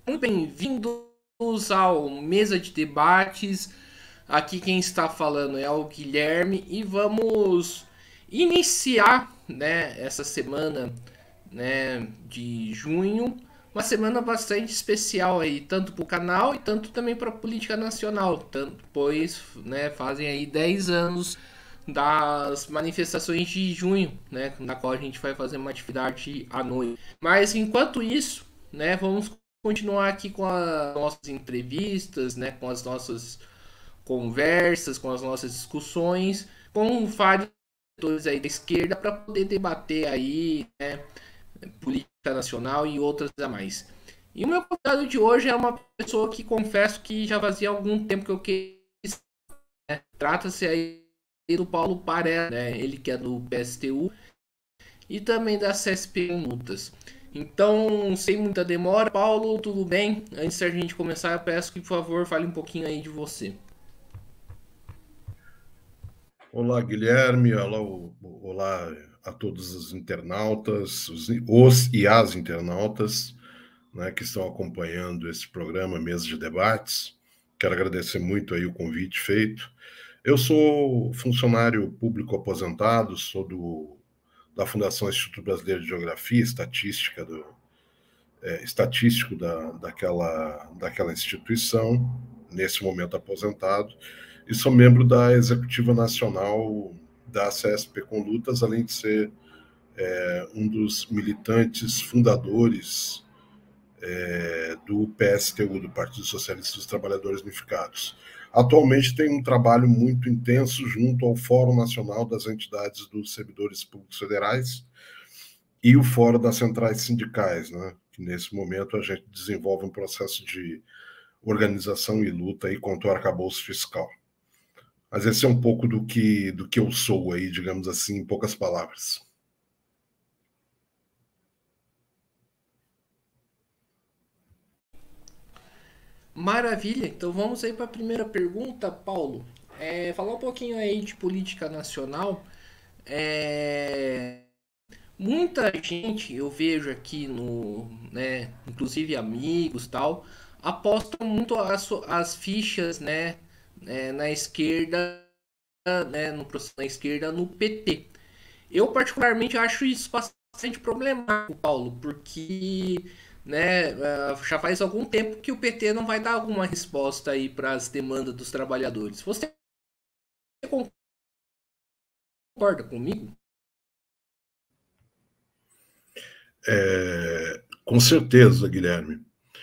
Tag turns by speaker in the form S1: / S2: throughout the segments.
S1: Muito bem-vindos ao Mesa de Debates. Aqui quem está falando é o Guilherme e vamos iniciar, né, essa semana, né, de junho, uma semana bastante especial aí, tanto para o canal e tanto também para a política nacional, tanto pois, né, fazem aí 10 anos das manifestações de junho, né, na qual a gente vai fazer uma atividade à noite. Mas enquanto isso, né, vamos continuar aqui com as nossas entrevistas, né, com as nossas conversas, com as nossas discussões, com vários setores aí da esquerda para poder debater aí, né, política nacional e outras a mais. E o meu convidado de hoje é uma pessoa que confesso que já fazia algum tempo que eu quis. Trata-se aí do Paulo Paré, né? Ele que é do PSTU e também da CSP em Lutas. Então, sem muita demora, Paulo, tudo bem? Antes da gente começar, eu peço que, por favor, fale um pouquinho aí de você.
S2: Olá, Guilherme. Olá a todos os internautas, os e as internautas, né, que estão acompanhando esse programa Mesa de Debates. Quero agradecer muito aí o convite feito. Eu sou funcionário público aposentado, sou da Fundação Instituto Brasileiro de Geografia e Estatística, estatístico daquela instituição, nesse momento aposentado, e sou membro da Executiva Nacional da CSP com Lutas, além de ser um dos militantes fundadores do PSTU, do Partido Socialista dos Trabalhadores Unificados. Atualmente tem um trabalho muito intenso junto ao Fórum Nacional das Entidades dos Servidores Públicos Federais e o Fórum das Centrais Sindicais, né? Que nesse momento a gente desenvolve um processo de organização e luta aí contra o arcabouço fiscal. Mas esse é um pouco do que eu sou aí, digamos assim, em poucas palavras.
S1: Maravilha, então vamos aí para a primeira pergunta, Paulo. Falar um pouquinho aí de política nacional. É, Muita gente, eu vejo aqui no, né, inclusive amigos tal, apostam muito as fichas, né, na esquerda, né, no processo da esquerda, no PT. Eu particularmente acho isso bastante problemático, Paulo, porque, né, já faz algum tempo que o PT não vai dar alguma resposta aí para as demandas dos trabalhadores. Você concorda comigo?
S2: Com certeza, Guilherme.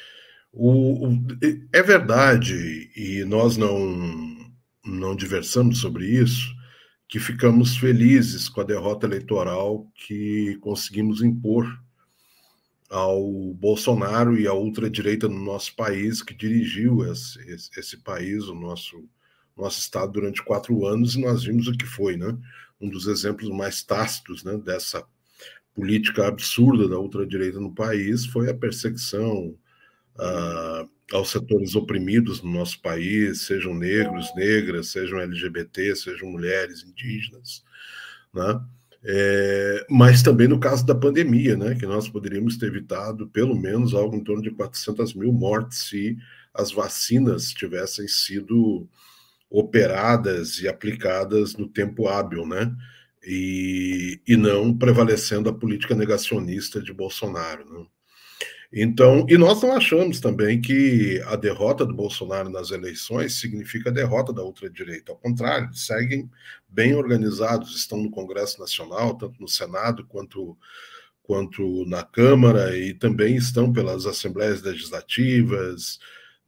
S2: É verdade, e nós não diversamos sobre isso, que ficamos felizes com a derrota eleitoral que conseguimos impor ao Bolsonaro e à ultradireita no nosso país, que dirigiu esse país, nosso Estado, durante 4 anos, e nós vimos o que foi, né? Um dos exemplos mais tácitos, né, dessa política absurda da ultradireita no país foi a perseguição aos setores oprimidos no nosso país, sejam negros, negras, sejam LGBT, sejam mulheres, indígenas, né? Mas também no caso da pandemia, né, que nós poderíamos ter evitado pelo menos algo em torno de 400 mil mortes se as vacinas tivessem sido operadas e aplicadas no tempo hábil, né? E não prevalecendo a política negacionista de Bolsonaro. Né? Então, e nós não achamos também que a derrota do Bolsonaro nas eleições significa a derrota da ultradireita. Ao contrário, eles seguem bem organizados, estão no Congresso Nacional, tanto no Senado quanto na Câmara, e também estão pelas assembleias legislativas,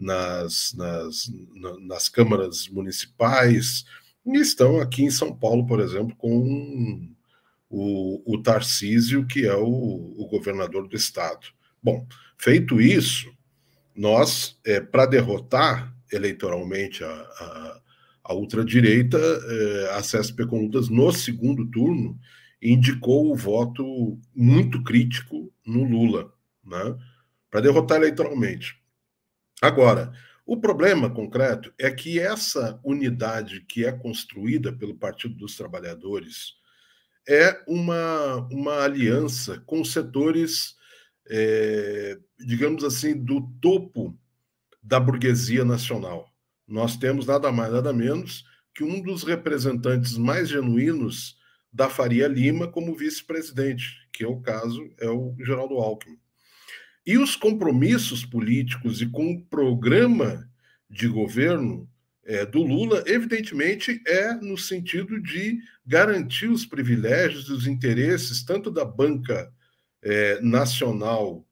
S2: nas câmaras municipais, e estão aqui em São Paulo, por exemplo, com o Tarcísio, que é o governador do estado. Bom, feito isso, nós, para derrotar eleitoralmente a ultradireita, a CSP Conlutas, no segundo turno, indicou o voto muito crítico no Lula, né, para derrotar eleitoralmente. Agora, o problema concreto é que essa unidade que é construída pelo Partido dos Trabalhadores uma aliança com setores, digamos assim, do topo da burguesia nacional. Nós temos nada mais, nada menos que um dos representantes mais genuínos da Faria Lima como vice-presidente, que é o caso, é o Geraldo Alckmin. E os compromissos políticos e com o programa de governo do Lula, evidentemente, é no sentido de garantir os privilégios e os interesses tanto da banca nacional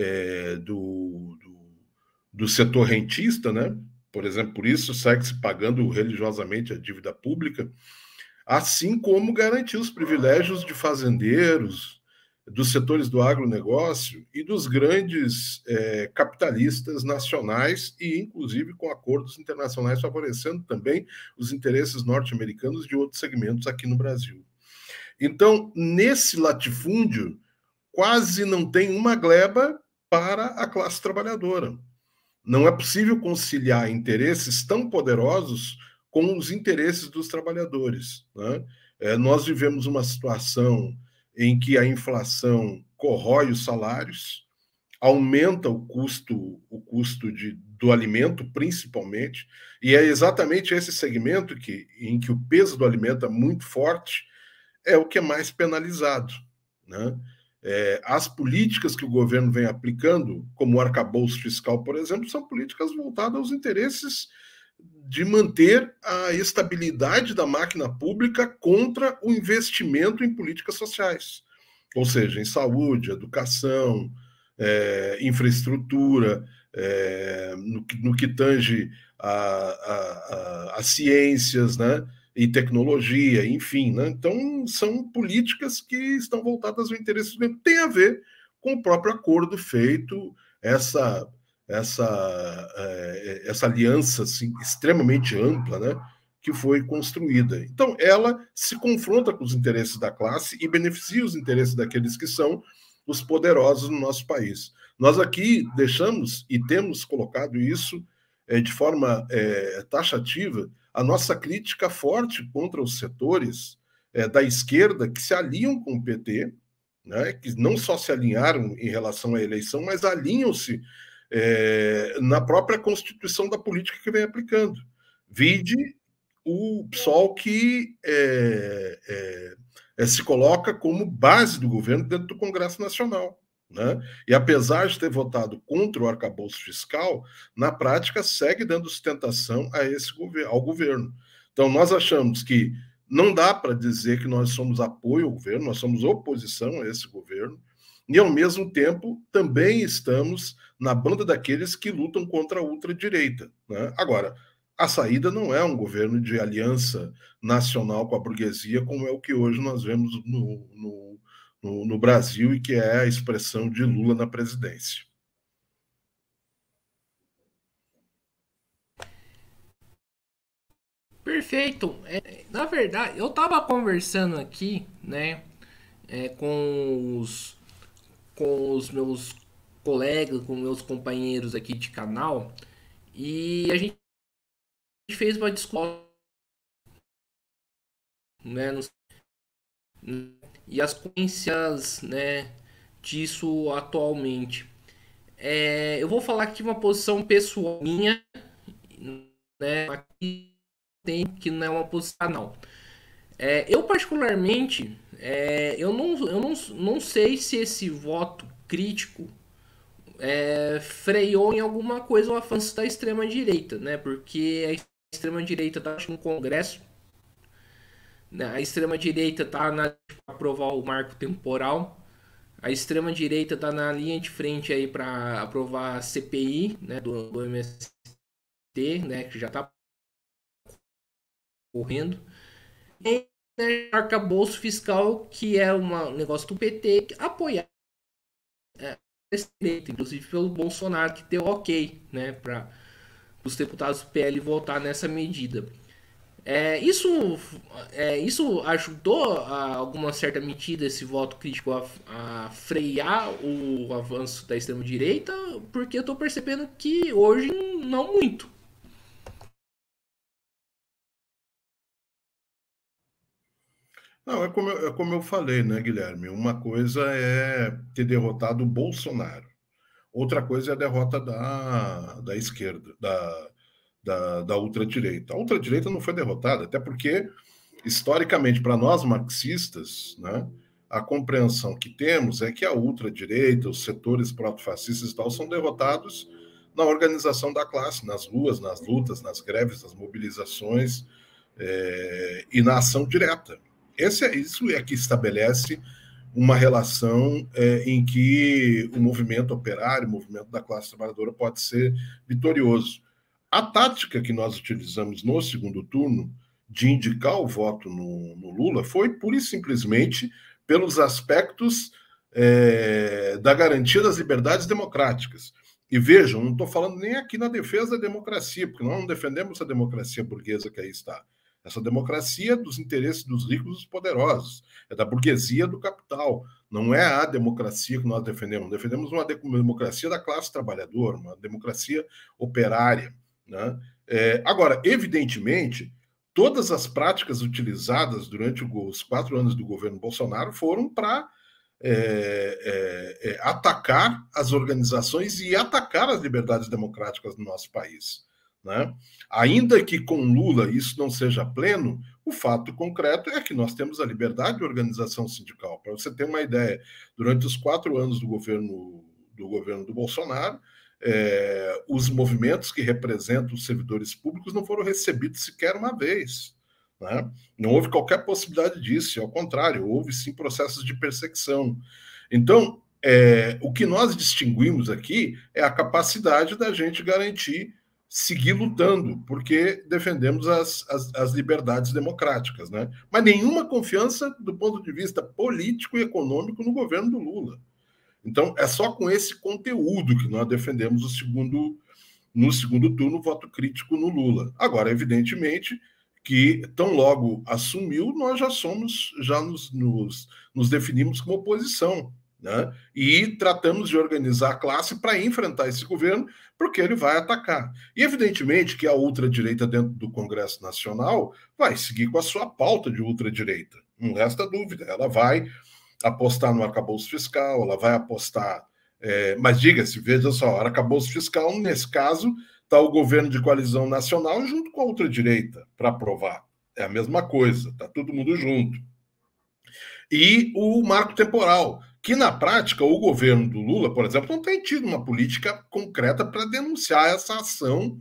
S2: do setor rentista, né? Por exemplo, por isso segue-se pagando religiosamente a dívida pública, assim como garantir os privilégios de fazendeiros, dos setores do agronegócio e dos grandes capitalistas nacionais e, inclusive, com acordos internacionais favorecendo também os interesses norte-americanos de outros segmentos aqui no Brasil. Então, nesse latifúndio, quase não tem uma gleba para a classe trabalhadora. Não é possível conciliar interesses tão poderosos com os interesses dos trabalhadores, né? Nós vivemos uma situação em que a inflação corrói os salários, aumenta o custo do alimento, principalmente, e é exatamente esse segmento em que o peso do alimento é muito forte, é o que é mais penalizado, né? As políticas que o governo vem aplicando, como o arcabouço fiscal, por exemplo, são políticas voltadas aos interesses de manter a estabilidade da máquina pública contra o investimento em políticas sociais, ou seja, em saúde, educação, infraestrutura, no que tange a ciências, né? E tecnologia, enfim, né? Então são políticas que estão voltadas ao interesse do tem a ver com o próprio acordo feito, essa aliança assim, extremamente ampla, né, que foi construída. Então ela se confronta com os interesses da classe e beneficia os interesses daqueles que são os poderosos no nosso país. Nós aqui deixamos e temos colocado isso de forma taxativa, a nossa crítica forte contra os setores da esquerda que se alinham com o PT, né, que não só se alinharam em relação à eleição, mas alinham-se na própria constituição da política que vem aplicando. Vide o PSOL que se coloca como base do governo dentro do Congresso Nacional. Né? E apesar de ter votado contra o arcabouço fiscal, na prática segue dando sustentação ao governo. Então, nós achamos que não dá para dizer que nós somos apoio ao governo, nós somos oposição a esse governo, e, ao mesmo tempo, também estamos na banda daqueles que lutam contra a ultradireita. Né? Agora, a saída não é um governo de aliança nacional com a burguesia, como é o que hoje nós vemos no Brasil e que é a expressão de Lula na presidência.
S1: Perfeito. Na verdade, eu estava conversando aqui, né, com os meus colegas, com meus companheiros aqui de canal, e a gente fez uma discussão, né, e as consequências, né, disso atualmente. Eu vou falar aqui uma posição pessoal minha, né, aqui tem que não é uma posição não. Eu particularmente, eu não sei se esse voto crítico freou em alguma coisa o avanço da extrema direita, né? Porque a extrema direita está no Congresso, né? A extrema direita está na aprovar o marco temporal, a extrema direita está na linha de frente aí para aprovar a CPI, né, do MST, né, que já está correndo. E né, arcabouço fiscal, que é um negócio do PT, apoiar inclusive pelo Bolsonaro, que deu ok, né, para os deputados do PL votar nessa medida. Isso ajudou a alguma certa medida esse voto crítico a frear o avanço da extrema-direita, porque eu estou percebendo que hoje não muito.
S2: Não, como eu falei, né, Guilherme? Uma coisa é ter derrotado o Bolsonaro. outra coisa é a derrota da esquerda, da ultradireita. A ultradireita não foi derrotada, até porque, historicamente, para nós marxistas, né, a compreensão que temos é que a ultradireita, os setores proto-fascistas e tal, são derrotados na organização da classe, nas ruas, nas lutas, nas greves, nas mobilizações e na ação direta. Isso é que estabelece uma relação em que o movimento operário, o movimento da classe trabalhadora pode ser vitorioso. A tática que nós utilizamos no segundo turno de indicar o voto no Lula foi pura e simplesmente pelos aspectos da garantia das liberdades democráticas. E vejam, não estou falando nem aqui na defesa da democracia, porque nós não defendemos a democracia burguesa que aí está. Essa democracia é dos interesses dos ricos e dos poderosos, é da burguesia do capital. Não é a democracia que nós defendemos. Defendemos uma democracia da classe trabalhadora, uma democracia operária. Né? Agora, evidentemente, todas as práticas utilizadas durante os 4 anos do governo Bolsonaro foram para atacar as organizações e atacar as liberdades democráticas do nosso país. Né? Ainda que com Lula isso não seja pleno, o fato concreto é que nós temos a liberdade de organização sindical. Para você ter uma ideia, durante os 4 anos do governo do Bolsonaro, os movimentos que representam os servidores públicos não foram recebidos sequer uma vez. Né? Não houve qualquer possibilidade disso, ao contrário, houve sim processos de perseguição. Então, o que nós distinguimos aqui é a capacidade da gente garantir seguir lutando, porque defendemos as liberdades democráticas, né? Mas nenhuma confiança do ponto de vista político e econômico no governo do Lula. Então, é só com esse conteúdo que nós defendemos no segundo turno o voto crítico no Lula. Agora, evidentemente, que tão logo assumiu, nós já nos definimos como oposição. Né? E tratamos de organizar a classe para enfrentar esse governo, porque ele vai atacar. E, evidentemente, que a ultradireita dentro do Congresso Nacional vai seguir com a sua pauta de ultradireita. Não resta dúvida. Ela vai apostar no arcabouço fiscal, ela vai apostar... mas diga-se, veja só, arcabouço fiscal, nesse caso, está o governo de coalizão nacional junto com a ultradireita para aprovar. É a mesma coisa, está todo mundo junto. E o marco temporal, que na prática o governo do Lula, por exemplo, não tem tido uma política concreta para denunciar essa ação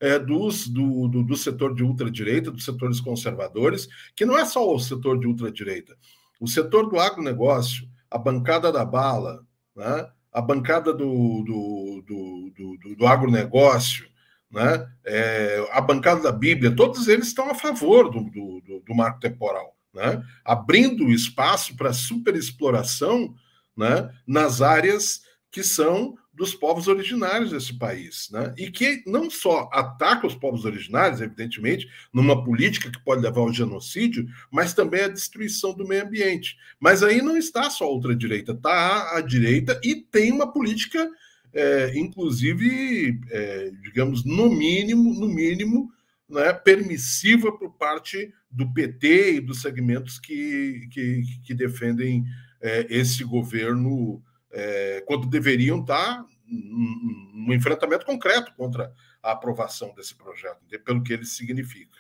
S2: do setor de ultradireita, dos setores conservadores, que não é só o setor de ultradireita. O setor do agronegócio, a bancada da bala, né? A bancada do agronegócio, né? A bancada da Bíblia, todos eles estão a favor do marco temporal. Né? Abrindo espaço para superexploração, né, nas áreas que são dos povos originários desse país, né? E que não só ataca os povos originários, evidentemente, numa política que pode levar ao genocídio, mas também a destruição do meio ambiente. Mas aí não está só a ultradireita, está a direita e tem uma política, inclusive, digamos, no mínimo, né, permissiva por parte do PT e dos segmentos que defendem esse governo quando deveriam estar num enfrentamento concreto contra a aprovação desse projeto, pelo que ele significa.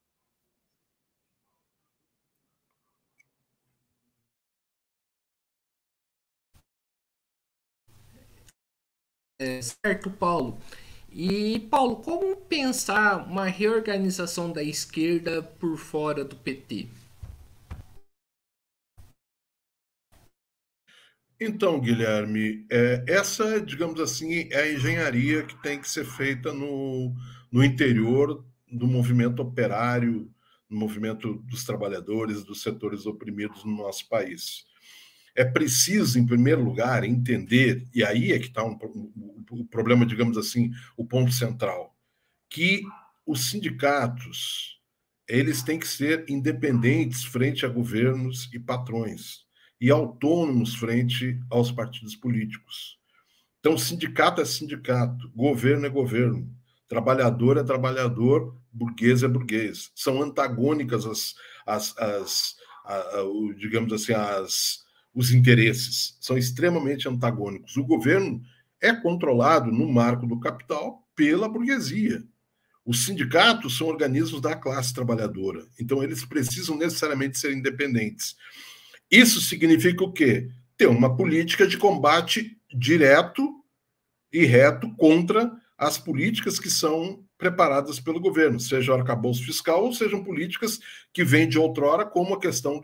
S1: Certo, Paulo. E, Paulo, como pensar uma reorganização da esquerda por fora do PT?
S2: Então, Guilherme, essa, digamos assim, é a engenharia que tem que ser feita no interior do movimento operário, no movimento dos trabalhadores, dos setores oprimidos no nosso país. É preciso, em primeiro lugar, entender, e aí é que está o problema, digamos assim, o ponto central, que os sindicatos eles têm que ser independentes frente a governos e patrões e autônomos frente aos partidos políticos. Então, sindicato é sindicato, governo é governo, trabalhador é trabalhador, burguês é burguês. São antagônicas digamos assim, os interesses. São extremamente antagônicos. O governo é controlado no marco do capital pela burguesia. Os sindicatos são organismos da classe trabalhadora, então eles precisam necessariamente ser independentes. Isso significa o quê? Ter uma política de combate direto e reto contra as políticas que são preparadas pelo governo, seja o arcabouço fiscal ou sejam políticas que vêm de outrora, como a questão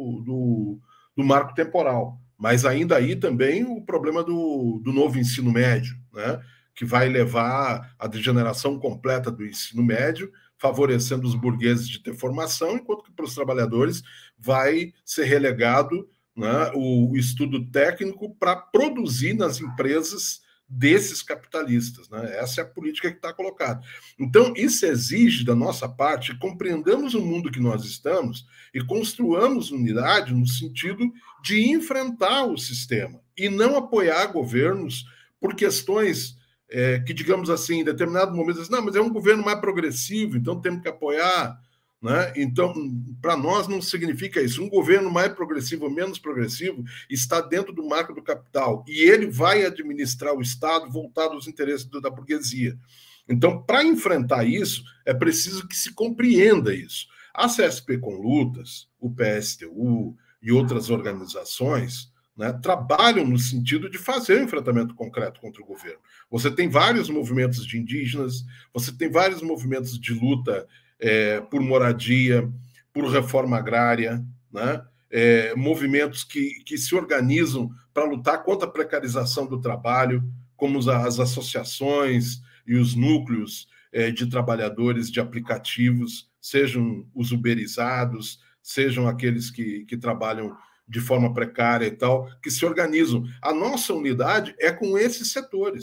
S2: do marco temporal. Mas ainda aí também o problema do novo ensino médio, né? Que vai levar à degeneração completa do ensino médio, favorecendo os burgueses de ter formação, enquanto que para os trabalhadores vai ser relegado, né, o estudo técnico para produzir nas empresas desses capitalistas. Né? Essa é a política que está colocada. Então, isso exige da nossa parte que compreendamos o mundo que nós estamos e construamos unidade no sentido de enfrentar o sistema e não apoiar governos por questões que, digamos assim, em determinado momento, não, mas é um governo mais progressivo, então temos que apoiar. Né? Então, para nós não significa isso. Um governo mais progressivo ou menos progressivo está dentro do marco do capital e ele vai administrar o Estado voltado aos interesses da burguesia. Então, para enfrentar isso, é preciso que se compreenda isso. A CSP com Lutas, o PSTU e outras organizações, né, trabalham no sentido de fazer um enfrentamento concreto contra o governo. Você tem vários movimentos de indígenas, você tem vários movimentos de luta por moradia, por reforma agrária, né? Movimentos que se organizam para lutar contra a precarização do trabalho, como as associações e os núcleos de trabalhadores de aplicativos, sejam os uberizados, sejam aqueles que trabalham de forma precária e tal, que se organizam. A nossa unidade é com esses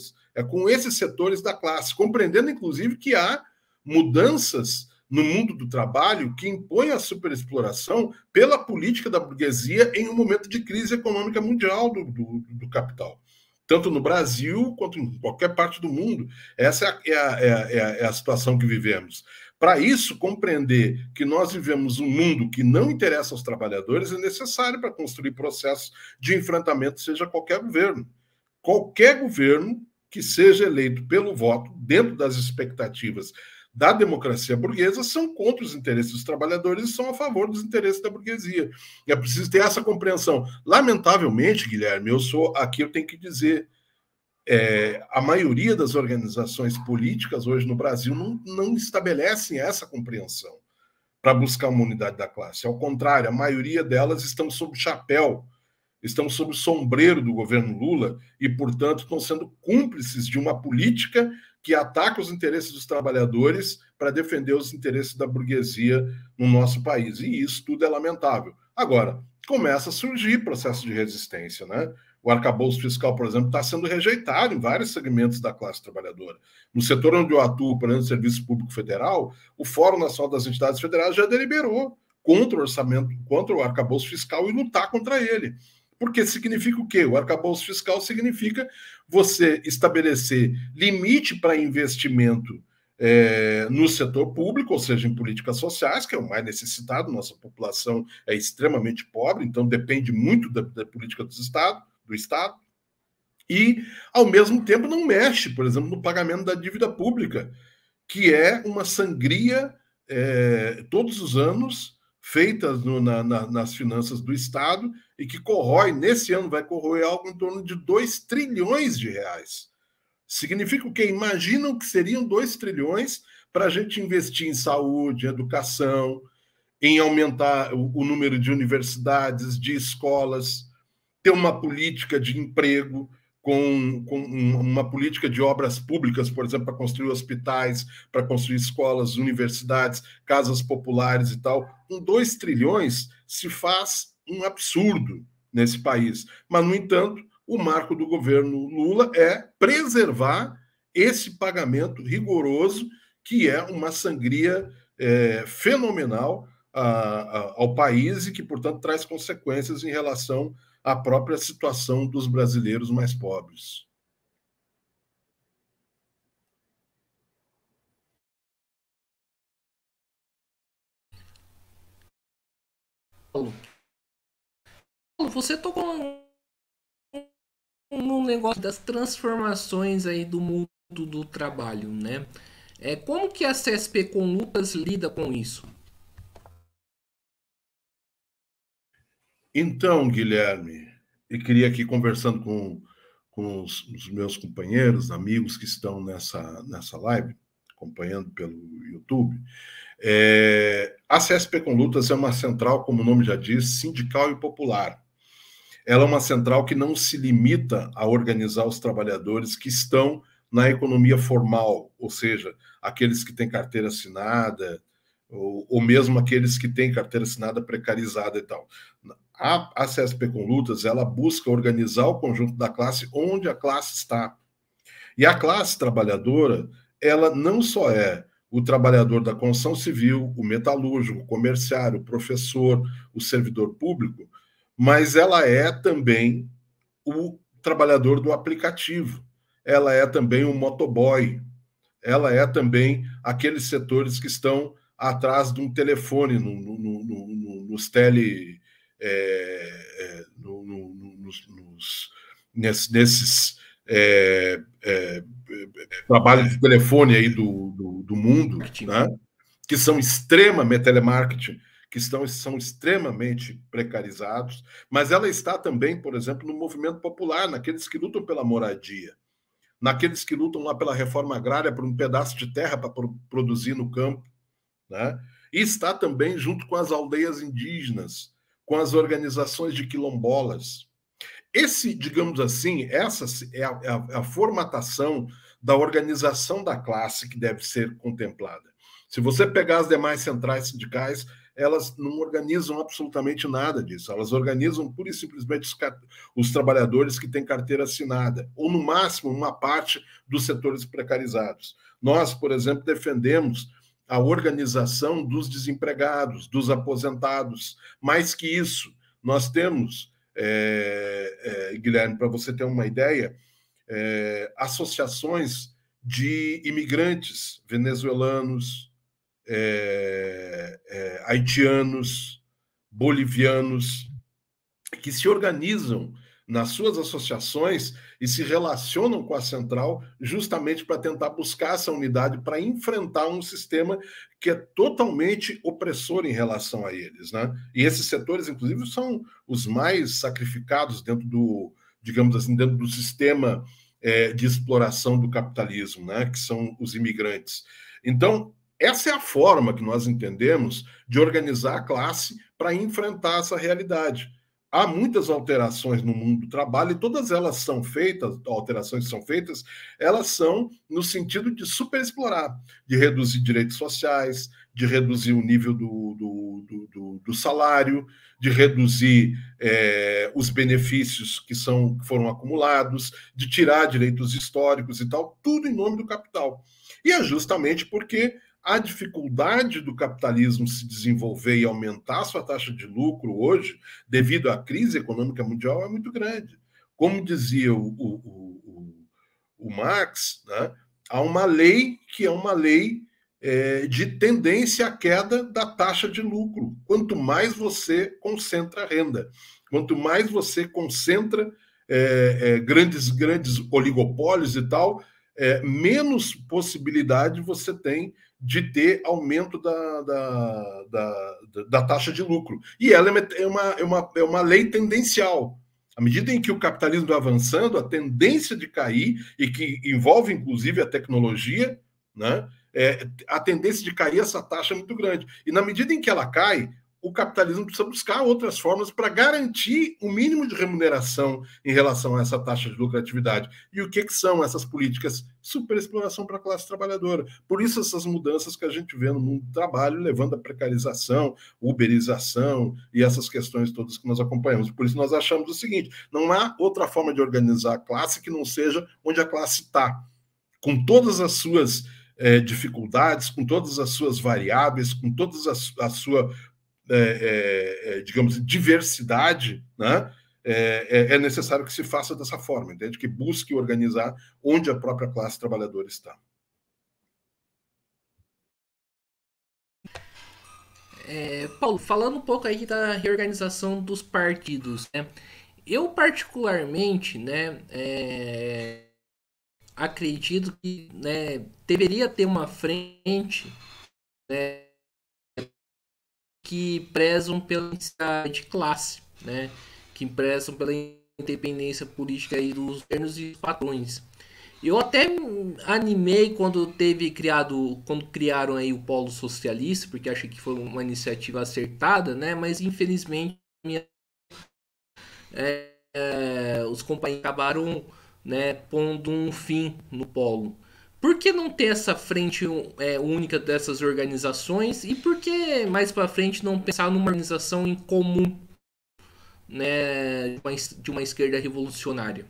S2: setores da classe, compreendendo, inclusive, que há mudanças no mundo do trabalho que impõem a superexploração pela política da burguesia em um momento de crise econômica mundial do capital. Tanto no Brasil quanto em qualquer parte do mundo. Essa é a situação que vivemos. Para isso, compreender que nós vivemos um mundo que não interessa aos trabalhadores é necessário para construir processos de enfrentamento, seja qualquer governo. Qualquer governo que seja eleito pelo voto, dentro das expectativas da democracia burguesa, são contra os interesses dos trabalhadores e são a favor dos interesses da burguesia. E é preciso ter essa compreensão. Lamentavelmente, Guilherme, eu tenho que dizer, a maioria das organizações políticas hoje no Brasil não estabelecem essa compreensão para buscar uma unidade da classe. Ao contrário, a maioria delas estão sob chapéu, estão sob o sombreiro do governo Lula e, portanto, estão sendo cúmplices de uma política que ataca os interesses dos trabalhadores para defender os interesses da burguesia no nosso país. E isso tudo é lamentável. Agora, começa a surgir processo de resistência, né? O arcabouço fiscal, por exemplo, está sendo rejeitado em vários segmentos da classe trabalhadora. No setor onde eu atuo, por exemplo, no Serviço Público Federal, o Fórum Nacional das Entidades Federais já deliberou contra o orçamento, contra o arcabouço fiscal e lutar contra ele. Porque significa o quê? O arcabouço fiscal significa você estabelecer limite para investimento no setor público, ou seja, em políticas sociais, que é o mais necessitado, nossa população é extremamente pobre, então depende muito da política do Estado, e, ao mesmo tempo, não mexe, por exemplo, no pagamento da dívida pública, que é uma sangria todos os anos feitas nas finanças do Estado e que corrói, nesse ano vai corroer algo em torno de 2 trilhões de reais. Significa o quê? Imaginam que seriam 2 trilhões para a gente investir em saúde, educação, em aumentar o número de universidades, de escolas, ter uma política de emprego, com uma política de obras públicas, por exemplo, para construir hospitais, para construir escolas, universidades, casas populares e tal. Com 2 trilhões se faz um absurdo nesse país. Mas, no entanto, o marco do governo Lula é preservar esse pagamento rigoroso, que é uma sangria fenomenal ao país e que, portanto, traz consequências em relação à própria situação dos brasileiros mais pobres.
S1: Paulo, você tocou no negócio das transformações aí do mundo do trabalho, né? Como que a CSP com Lucas lida com isso?
S2: Então, Guilherme, eu queria aqui conversando com os meus companheiros, amigos que estão nessa live, acompanhando pelo YouTube. A CSP com Lutas é uma central, como o nome já diz, sindical e popular. Ela é uma central que não se limita a organizar os trabalhadores que estão na economia formal, ou seja, aqueles que têm carteira assinada, ou mesmo aqueles que têm carteira assinada precarizada e tal. A CSP com Lutas, ela busca organizar o conjunto da classe onde a classe está. E a classe trabalhadora, ela não só é o trabalhador da construção civil, o metalúrgico, o comerciário, o professor, o servidor público, mas ela é também o trabalhador do aplicativo, ela é também o motoboy, ela é também aqueles setores que estão atrás de um telefone, nos tele. Nesses trabalhos de telefone aí do mundo, né? Que são extremamente telemarketing, são extremamente precarizados, mas ela está também, por exemplo, no movimento popular, naqueles que lutam pela moradia, naqueles que lutam lá pela reforma agrária, por um pedaço de terra para produzir no campo, né? E está também junto com as aldeias indígenas, com as organizações de quilombolas. Digamos assim, essa é a formatação da organização da classe que deve ser contemplada. Se você pegar as demais centrais sindicais, elas não organizam absolutamente nada disso. Elas organizam pura e simplesmente os trabalhadores que têm carteira assinada, ou no máximo uma parte dos setores precarizados. Nós, por exemplo, defendemos a organização dos desempregados, dos aposentados. Mais que isso, nós temos, Guilherme, para você ter uma ideia, associações de imigrantes venezuelanos, haitianos, bolivianos, que se organizam nas suas associações e se relacionam com a central justamente para tentar buscar essa unidade para enfrentar um sistema que é totalmente opressor em relação a eles, né? E esses setores, inclusive, são os mais sacrificados dentro do, digamos assim, dentro do sistema de exploração do capitalismo, né? Que são os imigrantes. Então, essa é a forma que nós entendemos de organizar a classe para enfrentar essa realidade. Há muitas alterações no mundo do trabalho e todas elas são feitas, alterações que são feitas, elas são no sentido de superexplorar, de reduzir direitos sociais, de reduzir o nível do salário, de reduzir os benefícios que foram acumulados, de tirar direitos históricos e tal, tudo em nome do capital. E é justamente porque a dificuldade do capitalismo se desenvolver e aumentar sua taxa de lucro hoje, devido à crise econômica mundial, é muito grande. Como dizia o Marx, né, há uma lei que é uma lei de tendência à queda da taxa de lucro. Quanto mais você concentra renda, quanto mais você concentra grandes oligopólios e tal, menos possibilidade você tem de ter aumento da taxa de lucro. E ela é uma lei tendencial. À medida em que o capitalismo vai avançando, a tendência de cair, e que envolve inclusive a tecnologia, né? A tendência de cair essa taxa é muito grande. E na medida em que ela cai, o capitalismo precisa buscar outras formas para garantir o mínimo de remuneração em relação a essa taxa de lucratividade. E o que são essas políticas? Superexploração para a classe trabalhadora. Por isso essas mudanças que a gente vê no mundo do trabalho, levando à precarização, uberização e essas questões todas que nós acompanhamos. Por isso nós achamos o seguinte, não há outra forma de organizar a classe que não seja onde a classe está, com todas as suas dificuldades, com todas as suas variáveis, com todas a sua digamos, diversidade, né? É necessário que se faça dessa forma, entende? Que busque organizar onde a própria classe trabalhadora está.
S1: Paulo, falando um pouco aí da reorganização dos partidos, né? Eu particularmente, né, acredito que, né, deveria ter uma frente, né, que prezam pela identidade de classe, né, que prezam pela independência política aí dos governos e dos patrões. Eu até animei quando teve criado, quando criaram aí o Polo Socialista, porque achei que foi uma iniciativa acertada, né? Mas infelizmente os companheiros acabaram, né, pondo um fim no Polo. Por que não ter essa frente única dessas organizações e por que mais para frente não pensar numa organização em comum, né, de uma esquerda revolucionária?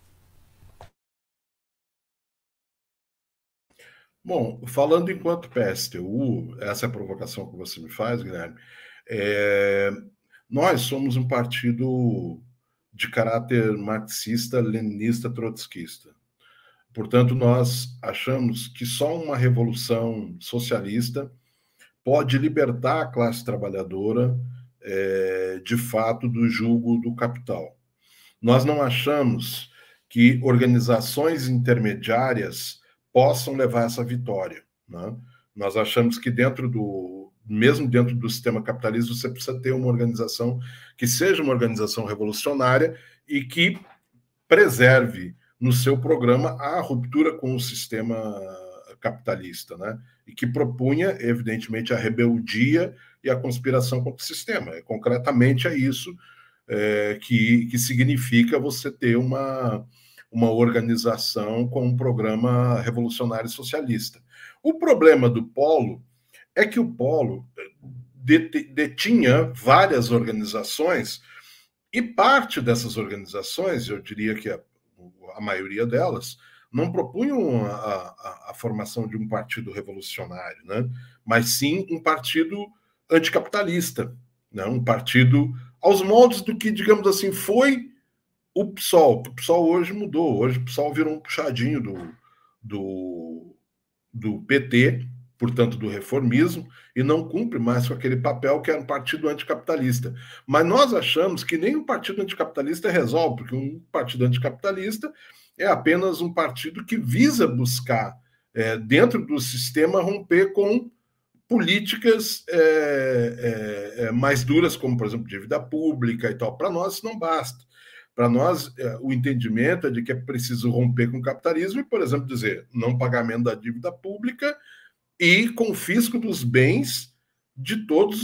S2: Bom, falando enquanto PSTU, essa é a provocação que você me faz, Guilherme. É, nós somos um partido de caráter marxista, leninista, trotskista. Portanto, nós achamos que só uma revolução socialista pode libertar a classe trabalhadora, de fato, do jugo do capital. Nós não achamos que organizações intermediárias possam levar essa vitória. Né? Nós achamos que mesmo dentro do sistema capitalista, você precisa ter uma organização que seja uma organização revolucionária e que preserve no seu programa a ruptura com o sistema capitalista, né? E que propunha, evidentemente, a rebeldia e a conspiração contra o sistema. Concretamente é isso que significa você ter uma organização com um programa revolucionário socialista. O problema do Polo é que o Polo detinha várias organizações e parte dessas organizações, eu diria que a maioria delas, não propunham a formação de um partido revolucionário, né? Mas sim um partido anticapitalista, né? Um partido aos moldes do que, digamos assim, foi o PSOL. O PSOL hoje mudou, hoje o PSOL virou um puxadinho do, do PT, portanto do reformismo, e não cumpre mais com aquele papel que era um partido anticapitalista. Mas nós achamos que nem um partido anticapitalista resolve, porque um partido anticapitalista é apenas um partido que visa buscar, dentro do sistema, romper com políticas mais duras, como, por exemplo, dívida pública e tal. Para nós, isso não basta. Para nós, o entendimento é de que é preciso romper com o capitalismo e, por exemplo, dizer não pagamento da dívida pública e confisco dos bens de todos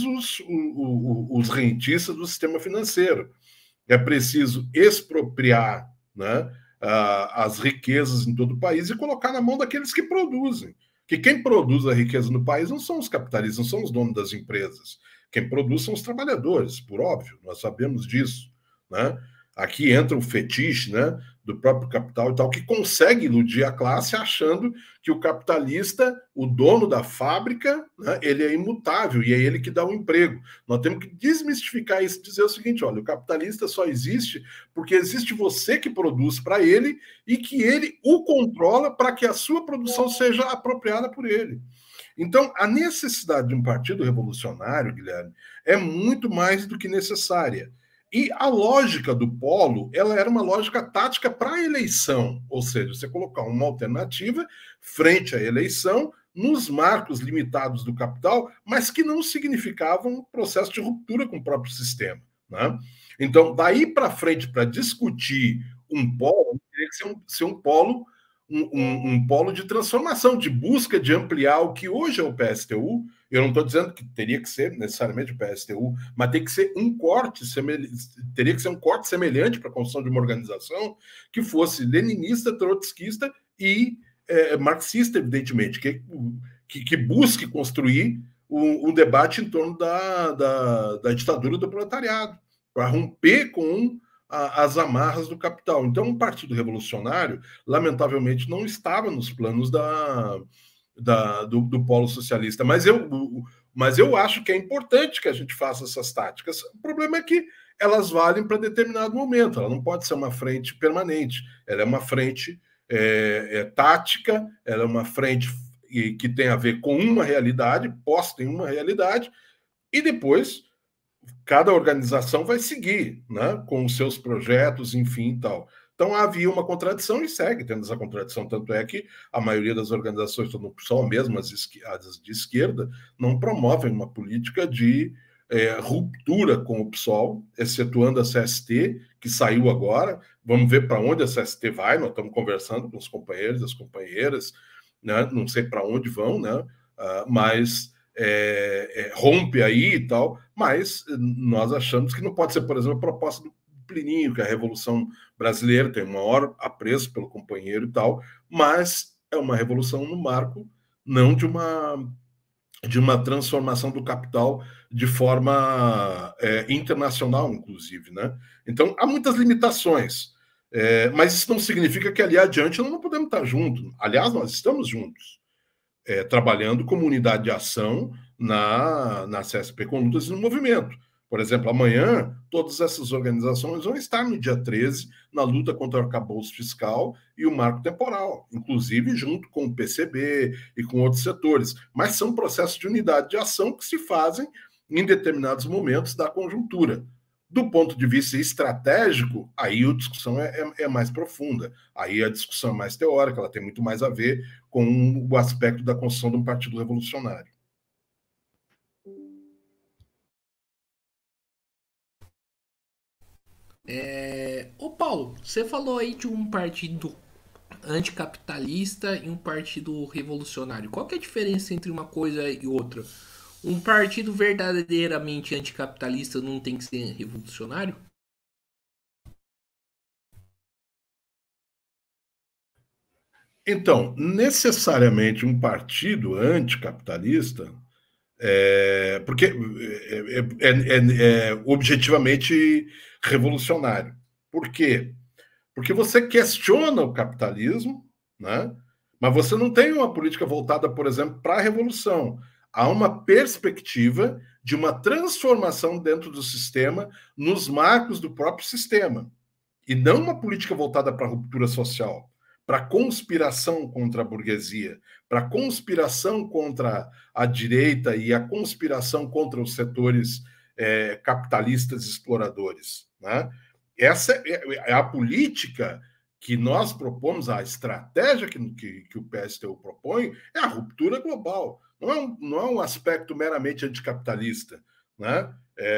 S2: os rentistas do sistema financeiro. É preciso expropriar, né, as riquezas em todo o país e colocar na mão daqueles que produzem. Que quem produz a riqueza no país não são os capitalistas, não são os donos das empresas. Quem produz são os trabalhadores, por óbvio, nós sabemos disso. Né? Aqui entra o fetiche, né, do próprio capital e tal, que consegue iludir a classe achando que o capitalista, o dono da fábrica, né, ele é imutável e é ele que dá o emprego. Nós temos que desmistificar isso, dizer o seguinte, olha, o capitalista só existe porque existe você que produz para ele e que ele o controla para que a sua produção seja apropriada por ele. Então, a necessidade de um partido revolucionário, Guilherme, é muito mais do que necessária. E a lógica do polo, ela era uma lógica tática para a eleição, ou seja, você colocar uma alternativa frente à eleição nos marcos limitados do capital, mas que não significavam um processo de ruptura com o próprio sistema. Né? Então, daí para frente, para discutir um polo, teria que ser um polo um polo de transformação, de busca de ampliar o que hoje é o PSTU. Eu não estou dizendo que teria que ser necessariamente o PSTU, mas tem que ser teria que ser um corte semelhante para a construção de uma organização que fosse leninista, trotskista e marxista, evidentemente, que busque construir um debate em torno da ditadura do proletariado, para romper com as amarras do capital. Então, um partido revolucionário, lamentavelmente, não estava nos planos do polo socialista. Mas eu acho que é importante que a gente faça essas táticas. O problema é que elas valem para determinado momento. Ela não pode ser uma frente permanente. Ela é uma frente tática, ela é uma frente que tem a ver com uma realidade, posta em uma realidade, e depois cada organização vai seguir, né, com os seus projetos, enfim, e tal. Então havia uma contradição e segue tendo essa contradição, tanto é que a maioria das organizações, só mesmo as de esquerda, não promovem uma política de ruptura com o PSOL, excetuando a CST, que saiu agora. Vamos ver para onde a CST vai, nós estamos conversando com os companheiros e as companheiras, né? Não sei para onde vão, né? Mas rompe aí e tal, mas nós achamos que não pode ser, por exemplo, a proposta do Plininho, que a Revolução Brasileira tem o maior apreço pelo companheiro e tal, mas é uma revolução no marco não de uma transformação do capital de forma internacional, inclusive, né? Então, há muitas limitações, mas isso não significa que ali adiante nós não podemos estar juntos. Aliás, nós estamos juntos, trabalhando como unidade de ação na CSP com lutas e no movimento. Por exemplo, amanhã, todas essas organizações vão estar no dia 13 na luta contra o arcabouço fiscal e o marco temporal, inclusive junto com o PCB e com outros setores. Mas são processos de unidade de ação que se fazem em determinados momentos da conjuntura. Do ponto de vista estratégico, aí a discussão é mais profunda. Aí a discussão é mais teórica, ela tem muito mais a ver com o aspecto da construção de um partido revolucionário.
S1: Ô Paulo, você falou aí de um partido anticapitalista e um partido revolucionário. Qual que é a diferença entre uma coisa e outra? Um partido verdadeiramente anticapitalista não tem que ser revolucionário?
S2: Então, necessariamente um partido anticapitalista, porque é objetivamente revolucionário. Por quê? Porque você questiona o capitalismo, né? Mas você não tem uma política voltada, por exemplo, para a revolução. Há uma perspectiva de uma transformação dentro do sistema, nos marcos do próprio sistema. E não uma política voltada para a ruptura social, para a conspiração contra a burguesia, para a conspiração contra a direita e a conspiração contra os setores capitalistas exploradores, né? Essa é a política que nós propomos, a estratégia que o PSTU propõe é a ruptura global. Não é um aspecto meramente anticapitalista, né?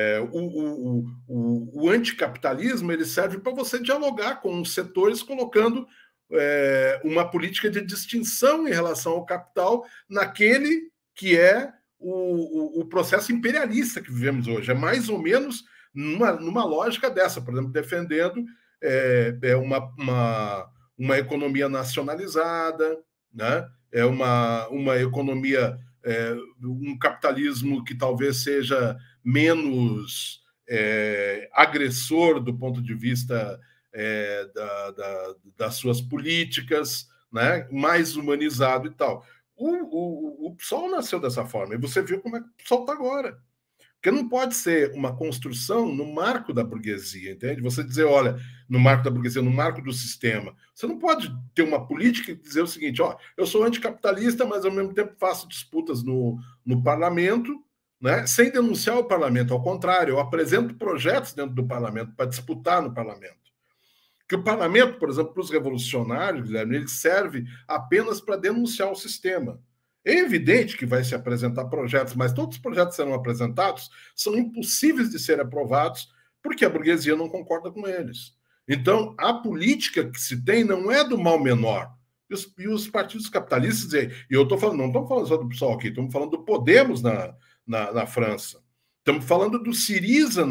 S2: O anticapitalismo ele serve para você dialogar com os setores, colocando uma política de distinção em relação ao capital naquele que é o processo imperialista que vivemos hoje. É mais ou menos numa lógica dessa, por exemplo, defendendo uma economia nacionalizada, né? É uma economia, um capitalismo que talvez seja menos agressor do ponto de vista das suas políticas, né? Mais humanizado e tal. O PSOL nasceu dessa forma, e você viu como é que o PSOL está agora. Porque não pode ser uma construção no marco da burguesia, entende? Você dizer, olha, no marco da burguesia, no marco do sistema. Você não pode ter uma política e dizer o seguinte, ó, eu sou anticapitalista, mas ao mesmo tempo faço disputas no parlamento, né, sem denunciar o parlamento. Ao contrário, eu apresento projetos dentro do parlamento para disputar no parlamento. Que o parlamento, por exemplo, para os revolucionários, Guilherme, ele serve apenas para denunciar o sistema. É evidente que vai se apresentar projetos, mas todos os projetos que serão apresentados são impossíveis de serem aprovados porque a burguesia não concorda com eles. Então, a política que se tem não é do mal menor. E os partidos capitalistas, e eu estou falando, não estamos falando só do PSOL aqui, estamos falando do Podemos na França, estamos falando do Syriza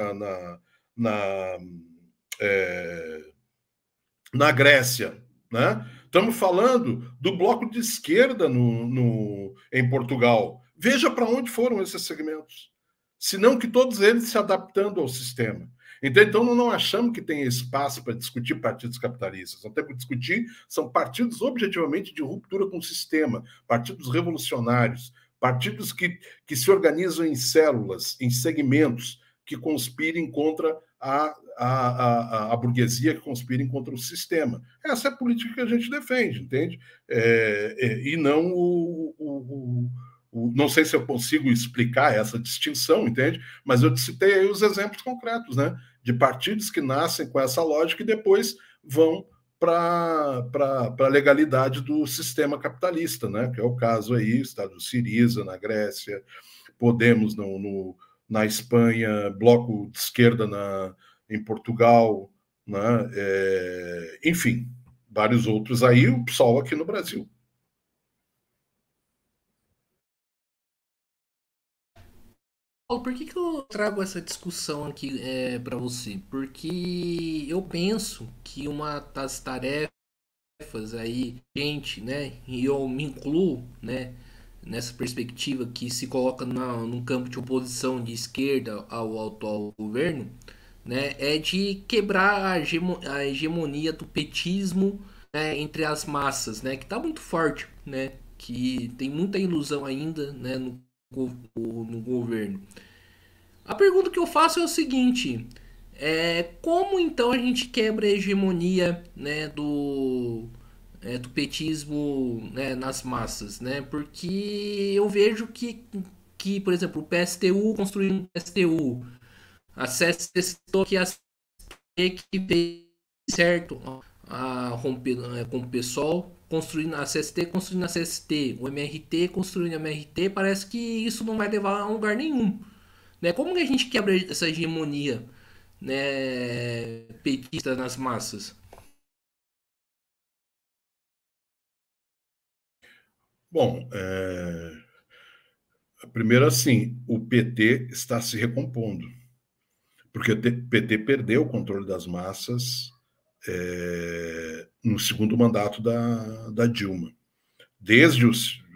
S2: na Grécia, né? Estamos falando do bloco de esquerda em Portugal. Veja para onde foram esses segmentos. Senão que todos eles se adaptando ao sistema. Então não achamos que tem espaço para discutir partidos capitalistas. Não temos que discutir, são partidos objetivamente de ruptura com o sistema, partidos revolucionários, partidos que se organizam em células, em segmentos, que conspirem contra a burguesia, que conspirem contra o sistema. Essa é a política que a gente defende, entende? E não não sei se eu consigo explicar essa distinção, entende? Mas eu citei aí os exemplos concretos, né? De partidos que nascem com essa lógica e depois vão para a legalidade do sistema capitalista, né? Que é o caso aí, Estado do Syriza na Grécia, Podemos na Espanha, Bloco de Esquerda em Portugal, né? Enfim, vários outros aí, o PSOL aqui no Brasil.
S1: Por que eu trago essa discussão aqui para você? Porque eu penso que uma das tarefas aí, gente, né, e eu me incluo, né, nessa perspectiva que se coloca num campo de oposição de esquerda ao atual governo, né, é de quebrar a hegemonia do petismo, né, entre as massas, né, que está muito forte, né, que tem muita ilusão ainda, né, no governo. A pergunta que eu faço é o seguinte: como então a gente quebra a hegemonia, né, do petismo, né, nas massas, né? Porque eu vejo que, por exemplo, o PSTU construindo o PSTU, a CST citou que a CST que fez certo a romper com o PSOL, construindo a CST, construindo a CST, o MRT construindo a MRT, parece que isso não vai levar a lugar nenhum, né? Como que a gente quebra essa hegemonia, né, petista nas massas?
S2: Bom, primeiro assim, o PT está se recompondo, porque o PT perdeu o controle das massas no segundo mandato da Dilma. Desde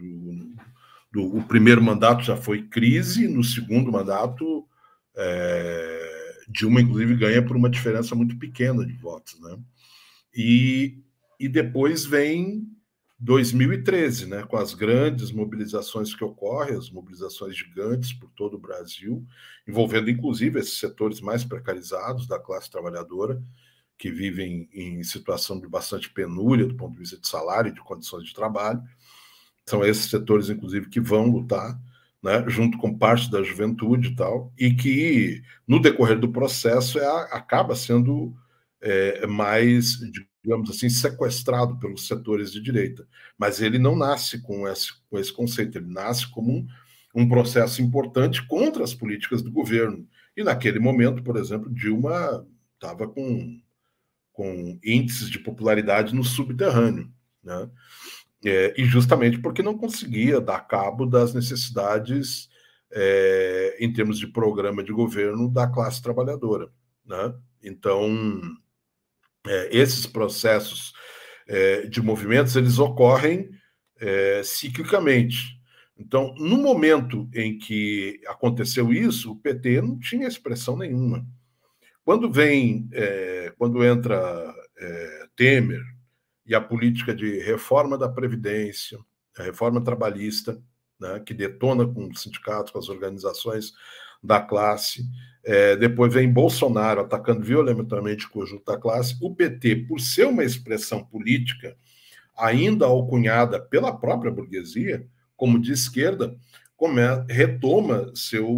S2: o primeiro mandato já foi crise, no segundo mandato Dilma, inclusive, ganha por uma diferença muito pequena de votos, né? E depois vem 2013, né, com as grandes mobilizações que ocorrem, as mobilizações gigantes por todo o Brasil, envolvendo inclusive esses setores mais precarizados da classe trabalhadora, que vivem em situação de bastante penúria do ponto de vista de salário e de condições de trabalho. São esses setores, inclusive, que vão lutar, né, junto com parte da juventude e tal, e que, no decorrer do processo, acaba sendo mais, digamos assim, sequestrado pelos setores de direita. Mas ele não nasce com esse conceito, ele nasce como um processo importante contra as políticas do governo. E naquele momento, por exemplo, Dilma estava com índices de popularidade no subterrâneo, né? E justamente porque não conseguia dar cabo das necessidades em termos de programa de governo da classe trabalhadora, né? Então, esses processos de movimentos, eles ocorrem ciclicamente. Então, no momento em que aconteceu isso, o PT não tinha expressão nenhuma. Quando entra Temer e a política de reforma da Previdência, a reforma trabalhista, né, que detona com os sindicatos, com as organizações da classe. Depois vem Bolsonaro atacando violentamente o conjunto da classe. O PT, por ser uma expressão política ainda alcunhada pela própria burguesia, como de esquerda, retoma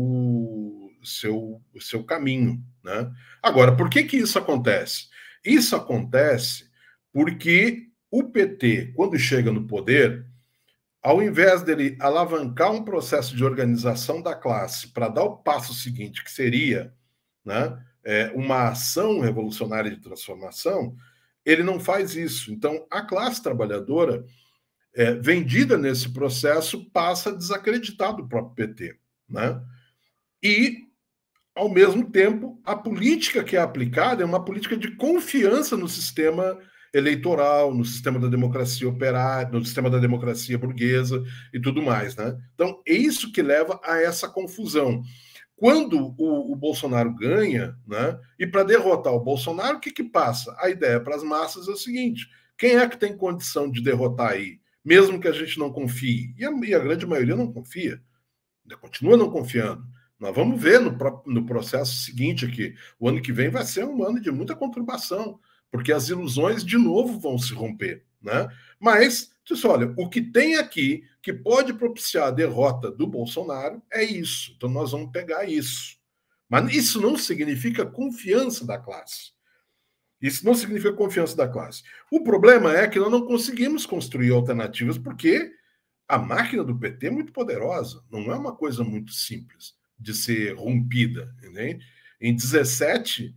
S2: seu caminho, né? Agora, por que isso acontece? Isso acontece porque o PT, quando chega no poder, ao invés dele alavancar um processo de organização da classe para dar o passo seguinte, que seria, né, uma ação revolucionária de transformação, ele não faz isso. Então, a classe trabalhadora, vendida nesse processo, passa a desacreditar do próprio PT, né? E, ao mesmo tempo, a política que é aplicada é uma política de confiança no sistema eleitoral, no sistema da democracia operária, no sistema da democracia burguesa e tudo mais, né? Então, é isso que leva a essa confusão. Quando o Bolsonaro ganha, né, e para derrotar o Bolsonaro, o que passa? A ideia para as massas é o seguinte: quem é que tem condição de derrotar aí, mesmo que a gente não confie? E a grande maioria não confia, continua não confiando. Nós vamos ver no processo seguinte aqui. O ano que vem vai ser um ano de muita conturbação, porque as ilusões de novo vão se romper, né? Mas Disse, olha, o que tem aqui que pode propiciar a derrota do Bolsonaro é isso. Então nós vamos pegar isso. Mas isso não significa confiança da classe. Isso não significa confiança da classe. O problema é que nós não conseguimos construir alternativas porque a máquina do PT é muito poderosa. Não é uma coisa muito simples de ser rompida. Entende? Em 17,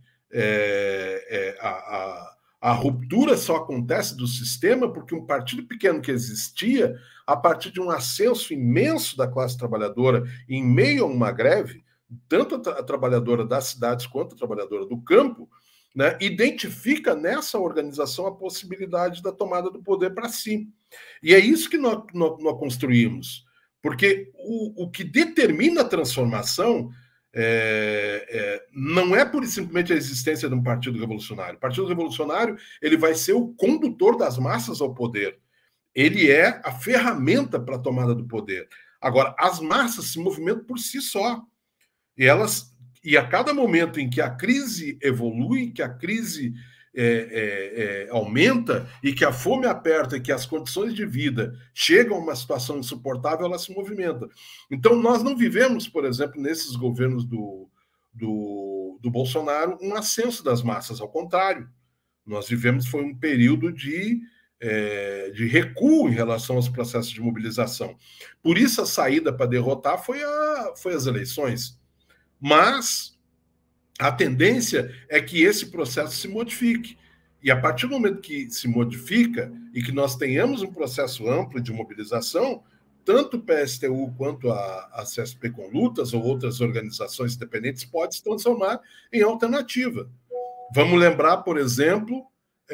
S2: a ruptura só acontece do sistema porque um partido pequeno que existia, a partir de um ascenso imenso da classe trabalhadora em meio a uma greve, tanto a trabalhadora das cidades quanto a trabalhadora do campo, né, identifica nessa organização a possibilidade da tomada do poder para si. E é isso que nós construímos. Porque o que determina a transformação não é pura e simplesmente a existência de um partido revolucionário. O partido revolucionário ele vai ser o condutor das massas ao poder. Ele é a ferramenta para a tomada do poder. Agora, as massas se movimentam por si só. E a cada momento em que a crise evolui, que a crise aumenta e que a fome aperta e que as condições de vida chegam a uma situação insuportável, ela se movimenta. Então, nós não vivemos, por exemplo, nesses governos do Bolsonaro, um ascenso das massas. Ao contrário, nós vivemos foi um período de recuo em relação aos processos de mobilização. Por isso, a saída para derrotar foi as eleições. Mas a tendência é que esse processo se modifique. E a partir do momento que se modifica e que nós tenhamos um processo amplo de mobilização, tanto o PSTU quanto a CSP com Lutas ou outras organizações independentes pode se transformar em alternativa. Vamos lembrar, por exemplo,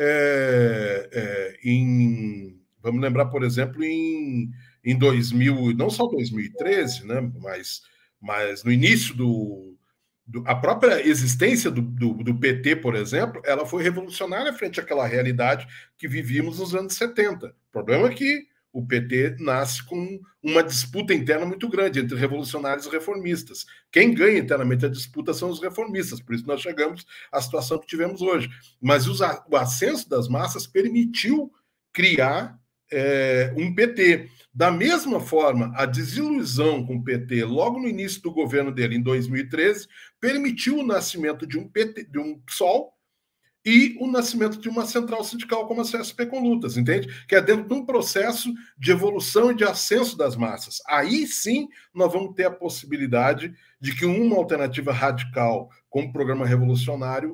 S2: em 2000, não só 2013, né, mas no início a própria existência do PT, por exemplo, ela foi revolucionária frente àquela realidade que vivíamos nos anos 70. O problema é que o PT nasce com uma disputa interna muito grande entre revolucionários e reformistas. Quem ganha internamente a disputa são os reformistas, por isso nós chegamos à situação que tivemos hoje. Mas o ascenso das massas permitiu criar um PT. Da mesma forma, a desilusão com o PT, logo no início do governo dele, em 2013, permitiu o nascimento de um PT, de um PSOL, e o nascimento de uma central sindical como a CSP com Lutas, entende? Que é dentro de um processo de evolução e de ascenso das massas. Aí sim nós vamos ter a possibilidade de que uma alternativa radical, como o programa revolucionário,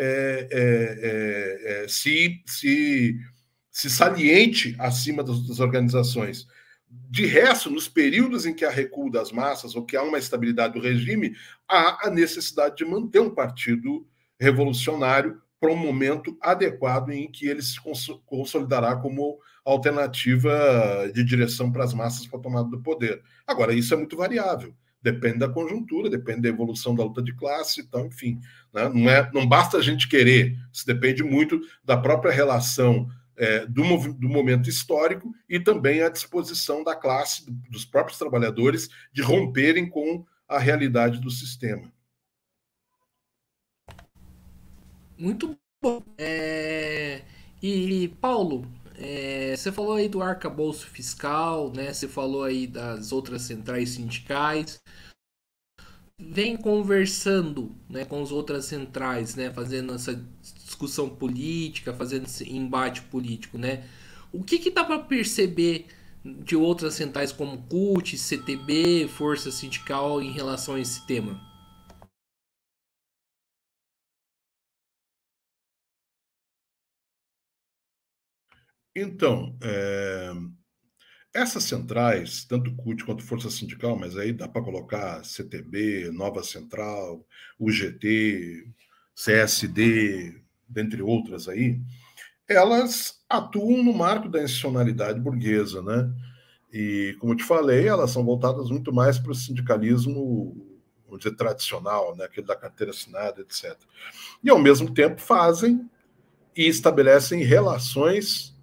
S2: se saliente acima das organizações. De resto, nos períodos em que há recuo das massas ou que há uma estabilidade do regime, há a necessidade de manter um partido revolucionário para um momento adequado em que ele se consolidará como alternativa de direção para as massas para a tomada do poder. Agora, isso é muito variável. Depende da conjuntura, depende da evolução da luta de classe, então, enfim. Né? Não basta a gente querer, isso depende muito da própria relação do momento histórico e também a disposição da classe, dos próprios trabalhadores, de romperem com a realidade do sistema.
S1: Muito bom. E, Paulo, você falou aí do arcabouço fiscal, né? Você falou aí das outras centrais sindicais. Vem conversando, né, com as outras centrais, né, fazendo essa discussão política, fazendo esse embate político, né? O que dá para perceber de outras centrais como CUT, CTB, Força Sindical em relação a esse tema?
S2: Então, essas centrais, tanto CUT quanto Força Sindical, mas aí dá para colocar CTB, Nova Central, UGT, CSD, dentre outras aí, elas atuam no marco da institucionalidade burguesa, né? E, como eu te falei, elas são voltadas muito mais para o sindicalismo, vamos dizer, tradicional, né? Aquele da carteira assinada, etc. E, ao mesmo tempo, fazem e estabelecem relações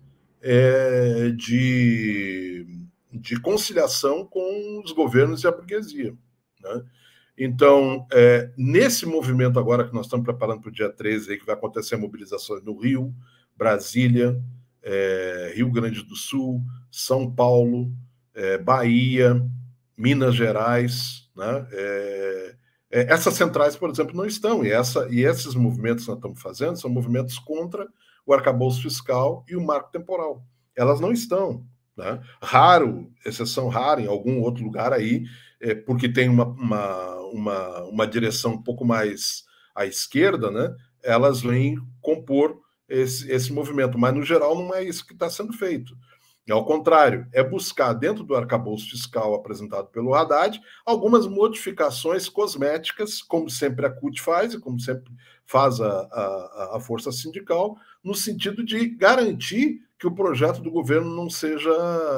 S2: de conciliação com os governos e a burguesia, né? Então, nesse movimento agora que nós estamos preparando para o dia 13, aí, que vai acontecer a mobilização no Rio, Brasília, Rio Grande do Sul, São Paulo, Bahia, Minas Gerais, né? Essas centrais, por exemplo, não estão, e esses movimentos que nós estamos fazendo são movimentos contra o arcabouço fiscal e o marco temporal. Elas não estão. Né? Raro, exceção rara, em algum outro lugar aí, porque tem uma direção um pouco mais à esquerda, né? Elas vêm compor esse movimento, mas no geral não é isso que está sendo feito. Ao contrário, é buscar dentro do arcabouço fiscal apresentado pelo Haddad algumas modificações cosméticas, como sempre a CUT faz e como sempre faz a força sindical, no sentido de garantir que o projeto do governo não seja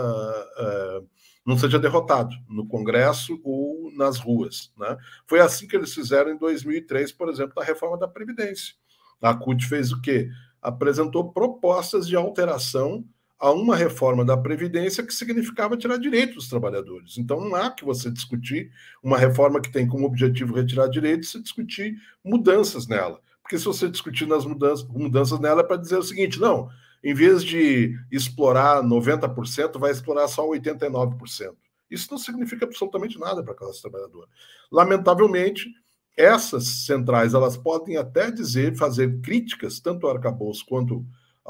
S2: derrotado no Congresso ou nas ruas. Né? Foi assim que eles fizeram em 2003, por exemplo, na reforma da Previdência. A CUT fez o quê? Apresentou propostas de alteração a uma reforma da Previdência que significava tirar direitos dos trabalhadores. Então, não há que você discutir uma reforma que tem como objetivo retirar direitos e discutir mudanças nela. Porque se você discutir nas mudanças nela, é para dizer o seguinte, não, em vez de explorar 90%, vai explorar só 89%. Isso não significa absolutamente nada para a classe trabalhadora. Lamentavelmente, essas centrais, elas podem até fazer críticas, tanto ao arcabouço quanto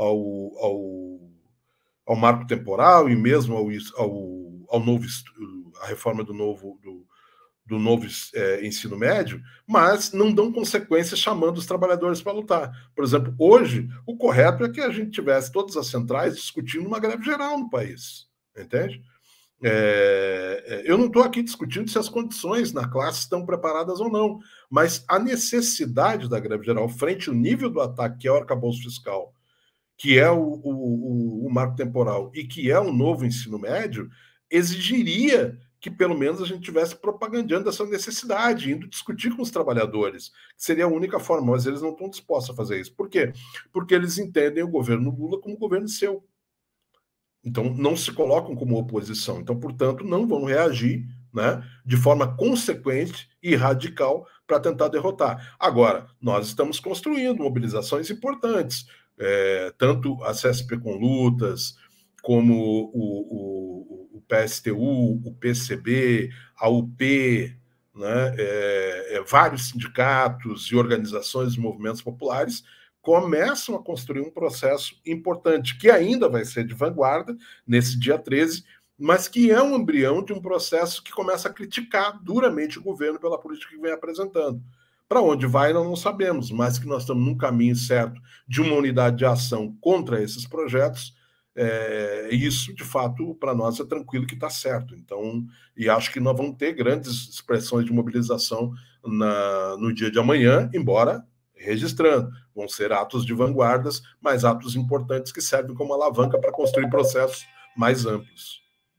S2: ao marco temporal e mesmo ao novo, a reforma do novo ensino médio, mas não dão consequências chamando os trabalhadores para lutar. Por exemplo, hoje, o correto é que a gente tivesse todas as centrais discutindo uma greve geral no país, entende? Eu não estou aqui discutindo se as condições na classe estão preparadas ou não, mas a necessidade da greve geral frente ao nível do ataque, que é o arcabouço fiscal, que é o marco temporal e que é o novo ensino médio, exigiria que pelo menos a gente tivesse propagandando essa necessidade, indo discutir com os trabalhadores, que seria a única forma, mas eles não estão dispostos a fazer isso. Por quê? Porque eles entendem o governo Lula como governo seu. Então, não se colocam como oposição. Então, portanto, não vão reagir, né, de forma consequente e radical para tentar derrotar. Agora, nós estamos construindo mobilizações importantes, tanto a CSP com lutas, como o PSTU, o PCB, a UP, né, vários sindicatos e organizações de movimentos populares começam a construir um processo importante, que ainda vai ser de vanguarda nesse dia 13, mas que é um embrião de um processo que começa a criticar duramente o governo pela política que vem apresentando. Para onde vai, nós não sabemos, mas que nós estamos num caminho certo de uma unidade de ação contra esses projetos, isso, de fato, para nós é tranquilo que está certo. Então, e acho que nós vamos ter grandes expressões de mobilização no dia de amanhã, embora registrando. Vão ser atos de vanguardas, mas atos importantes que servem como alavanca para construir processos mais amplos.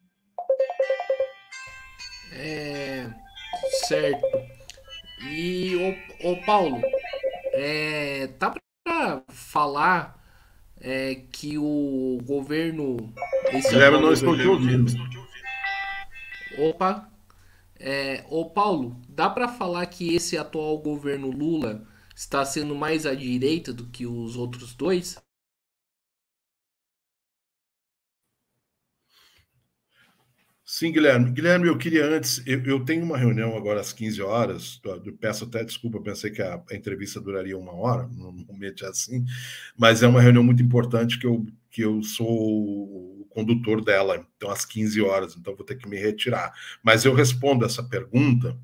S1: Certo. E, o Paulo, tá para falar que o governo...
S2: Guilherme, não estou te ouvindo.
S1: Opa. Ô Paulo, dá para falar que esse atual governo Lula está sendo mais à direita do que os outros dois?
S2: Sim, Guilherme. Guilherme, eu queria antes... Eu tenho uma reunião agora às 15 horas, peço até desculpa, pensei que a entrevista duraria 1 hora, normalmente é assim, mas é uma reunião muito importante que eu sou o condutor dela, então às 15 horas, então vou ter que me retirar. Mas eu respondo essa pergunta,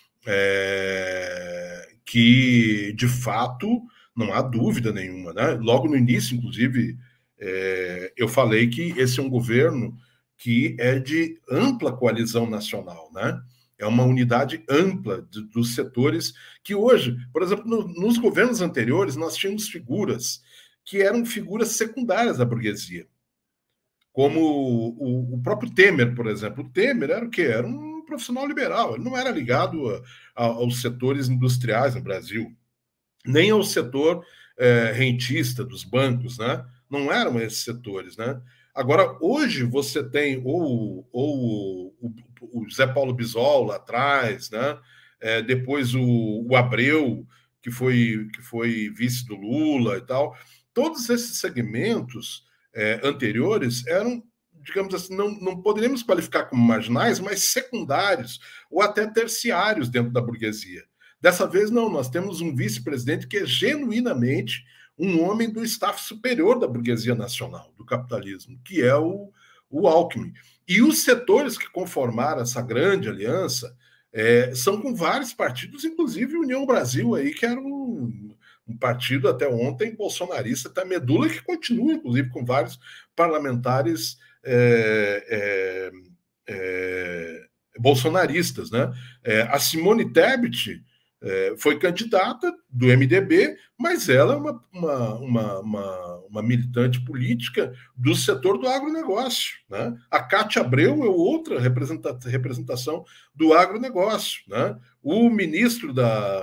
S2: que, de fato, não há dúvida nenhuma. Né? Logo no início, inclusive, eu falei que esse é um governo que é de ampla coalizão nacional, né? É uma unidade ampla dos setores que hoje, por exemplo, nos governos anteriores, nós tínhamos figuras que eram figuras secundárias da burguesia, como o próprio Temer, por exemplo. O Temer era o quê? Era um profissional liberal, ele não era ligado aos setores industriais no Brasil, nem ao setor rentista dos bancos, né? Não eram esses setores, né? Agora, hoje você tem o Zé Paulo Bisol lá atrás, né? Depois o Abreu, que foi vice do Lula e tal. Todos esses segmentos anteriores eram, digamos assim, não poderíamos qualificar como marginais, mas secundários ou até terciários dentro da burguesia. Dessa vez, não, nós temos um vice-presidente que é genuinamente um homem do staff superior da burguesia nacional, do capitalismo, que é o Alckmin. E os setores que conformaram essa grande aliança são com vários partidos, inclusive União Brasil, aí, que era um partido até ontem bolsonarista, até medula, que continua, inclusive, com vários parlamentares bolsonaristas, né? A Simone Tebet foi candidata do MDB, mas ela é uma militante política do setor do agronegócio, né? A Cátia Abreu é outra representação do agronegócio, né? O ministro da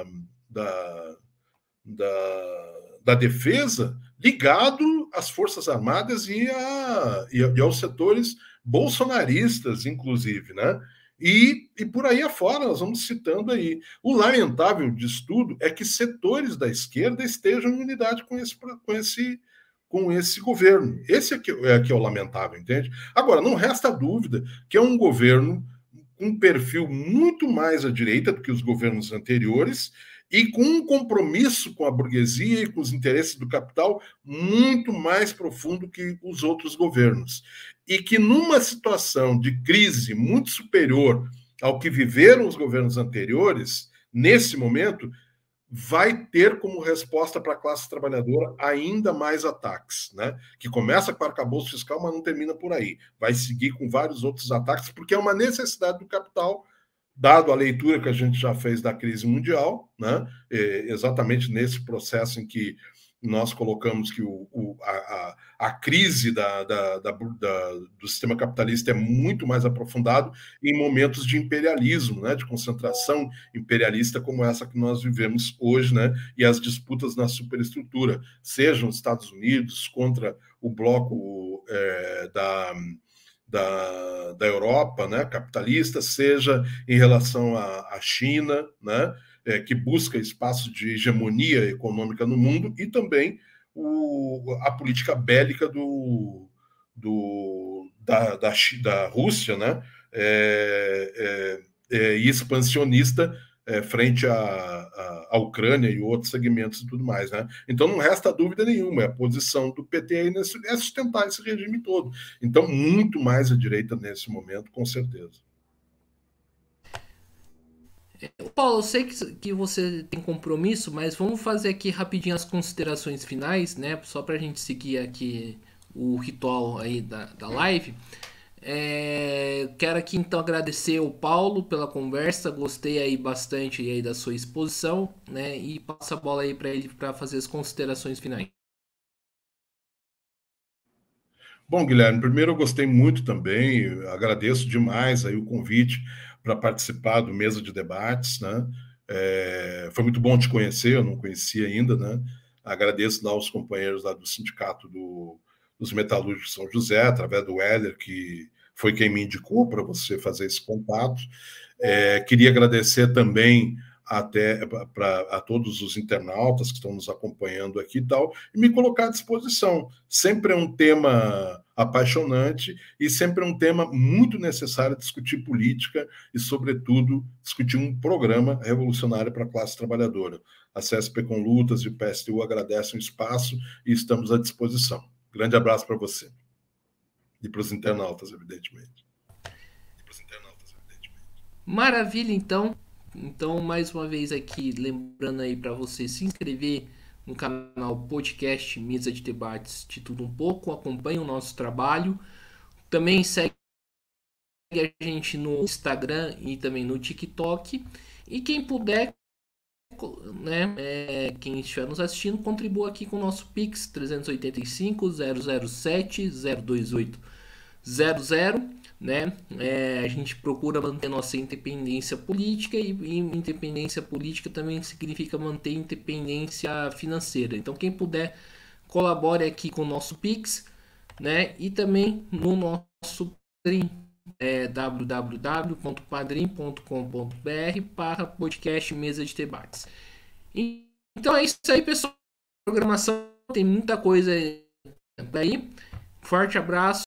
S2: Defesa ligado às Forças Armadas e aos setores bolsonaristas, inclusive, né? E por aí afora, nós vamos citando aí. O lamentável disso tudo é que setores da esquerda estejam em unidade com esse governo. Esse é que é o lamentável, entende? Agora, não resta dúvida que é um governo com um perfil muito mais à direita do que os governos anteriores e com um compromisso com a burguesia e com os interesses do capital muito mais profundo que os outros governos. E que numa situação de crise muito superior ao que viveram os governos anteriores, nesse momento, vai ter como resposta para a classe trabalhadora ainda mais ataques, né? Que começa com o arcabouço fiscal, mas não termina por aí. Vai seguir com vários outros ataques, porque é uma necessidade do capital, dado a leitura que a gente já fez da crise mundial, né? Exatamente nesse processo em que nós colocamos que a crise do sistema capitalista é muito mais aprofundado em momentos de imperialismo, né? De concentração imperialista como essa que nós vivemos hoje, né? E as disputas na superestrutura, sejam os Estados Unidos contra o bloco da Europa, né, capitalista, seja em relação à China, né, que busca espaço de hegemonia econômica no mundo, e também a política bélica da Rússia, né, e expansionista frente à Ucrânia e outros segmentos e tudo mais, né? Então não resta dúvida nenhuma, a posição do PT aí é sustentar esse regime todo. Então, muito mais à direita nesse momento, com certeza.
S1: Paulo, eu sei que você tem compromisso, mas vamos fazer aqui rapidinho as considerações finais, né? Só para a gente seguir aqui o ritual aí da live. Quero aqui então agradecer o Paulo pela conversa, gostei aí bastante aí da sua exposição, né? E passa a bola aí para ele para fazer as considerações finais.
S2: Bom, Guilherme, primeiro eu gostei muito também, agradeço demais aí o convite para participar do Mesa de Debates, né? Foi muito bom te conhecer, eu não conhecia ainda, né? Agradeço lá aos companheiros lá do Sindicato dos Metalúrgicos de São José, através do Heller, que foi quem me indicou para você fazer esse contato. Queria agradecer também até a todos os internautas que estão nos acompanhando aqui e tal, e me colocar à disposição. Sempre é um tema apaixonante e sempre é um tema muito necessário discutir política e, sobretudo, discutir um programa revolucionário para a classe trabalhadora. A CSP com Lutas e o PSTU agradecem o espaço e estamos à disposição. Grande abraço para você. E para os internautas, evidentemente.
S1: Maravilha, então. Então, mais uma vez aqui, lembrando aí para você se inscrever no canal podcast Mesa de Debates de Tudo Um Pouco, acompanhe o nosso trabalho. Também segue a gente no Instagram e também no TikTok. E quem puder, né, quem estiver nos assistindo, contribua aqui com o nosso Pix 385 007 028 00, né? A gente procura manter nossa independência política e independência política também significa manter independência financeira. Então quem puder, colabore aqui com o nosso Pix, né? E também no nosso Padrim, www.padrim.com.br/podcast Mesa de Debates. Então é isso aí, pessoal. A programação tem muita coisa aí. Forte abraço.